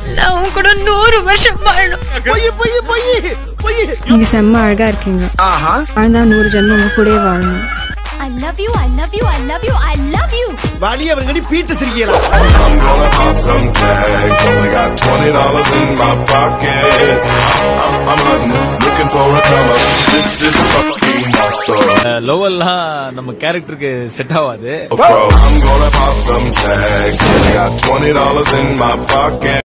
நான் உன் கூட 100 வருஷம் வாழணும். நீங்க செம்ம அழகா இருக்கீங்க. ஆனா 100 ஜென்மம் உங்க கூடவே வாழணும். I love you, I love you, I love you, I love you. Vaali அவங்கடி பீட்ட சிரிக்கீங்களா? I'm gonna pop some tags. Only got $20 in my pocket. I'm hunting, looking for a come up. This is fucking awesome. லோவல்லாம் நம்ம கேரக்டருக்கு set ஆகாது. I'm gonna pop some tags. Only got $20 in my pocket.